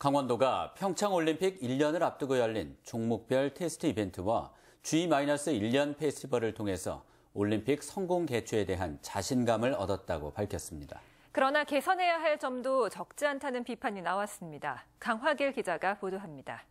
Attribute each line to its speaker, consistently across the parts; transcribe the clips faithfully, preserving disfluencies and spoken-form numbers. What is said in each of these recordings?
Speaker 1: 강원도가 평창올림픽 일 년을 앞두고 열린 종목별 테스트 이벤트와 지 일 년 페스티벌을 통해서 올림픽 성공 개최에 대한 자신감을 얻었다고 밝혔습니다.
Speaker 2: 그러나 개선해야 할 점도 적지 않다는 비판이 나왔습니다. 강화길 기자가 보도합니다.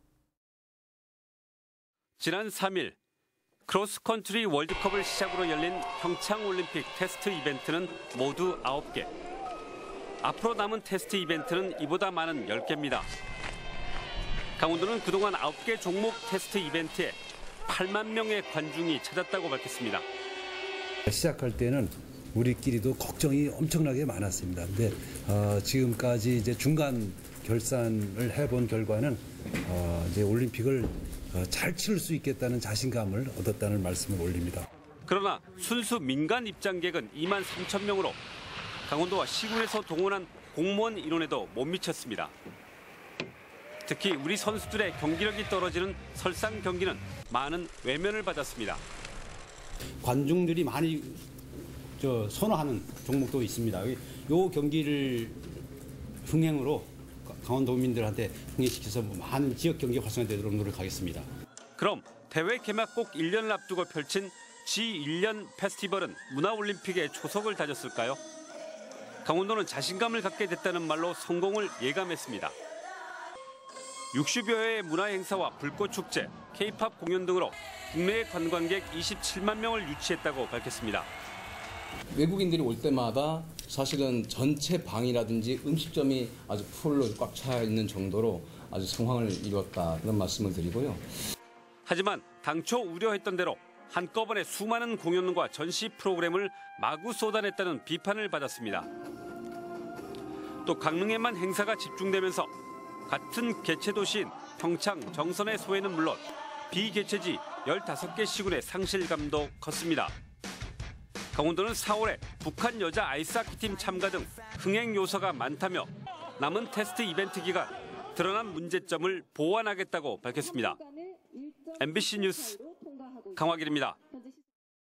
Speaker 3: 지난 삼 일 크로스컨트리 월드컵을 시작으로 열린 평창올림픽 테스트 이벤트는 모두 아홉 개. 앞으로 남은 테스트 이벤트는 이보다 많은 열 개입니다. 강원도는 그동안 아홉 개 종목 테스트 이벤트에 팔만 명의 관중이 찾았다고 밝혔습니다.
Speaker 4: 시작할 때는 우리끼리도 걱정이 엄청나게 많았습니다. 근데 어, 지금까지 이제 중간 결산을 해본 결과는 어, 이제 올림픽을 어, 잘 치를 수 있겠다는 자신감을 얻었다는 말씀을 올립니다.
Speaker 3: 그러나 순수 민간 입장객은 이만 삼천 명으로 강원도와 시군에서 동원한 공무원 인원에도 못 미쳤습니다. 특히 우리 선수들의 경기력이 떨어지는 설상 경기는 많은 외면을 받았습니다.
Speaker 5: 관중들이 많이 저 선호하는 종목도 있습니다. 이 경기를 흥행으로 강원도민들한테 흥행시켜서 많은 지역 경기 활성화되도록 노력하겠습니다.
Speaker 3: 그럼 대회 개막곡 일 년을 앞두고 펼친 지 일 년 페스티벌은 문화올림픽에 초석을 다졌을까요? 강원도는 자신감을 갖게 됐다는 말로 성공을 예감했습니다. 육십여 회의 문화행사와 불꽃축제, 케이팝 공연 등으로 국내 관광객 이십칠만 명을 유치했다고 밝혔습니다.
Speaker 6: 외국인들이 올 때마다 사실은 전체 방이라든지 음식점이 아주 풀로 꽉 차 있는 정도로 아주 성황을 이뤘다 그런 말씀을 드리고요.
Speaker 3: 하지만 당초 우려했던 대로 한꺼번에 수많은 공연과 전시 프로그램을 마구 쏟아냈다는 비판을 받았습니다. 또 강릉에만 행사가 집중되면서 같은 개최 도시인 평창, 정선의 소외는 물론 비개최지 열다섯 개 시군의 상실감도 컸습니다. 강원도는 사월에 북한 여자 아이스하키팀 참가 등 흥행 요소가 많다며 남은 테스트 이벤트 기간 드러난 문제점을 보완하겠다고 밝혔습니다. 엠비씨 뉴스 강화길입니다.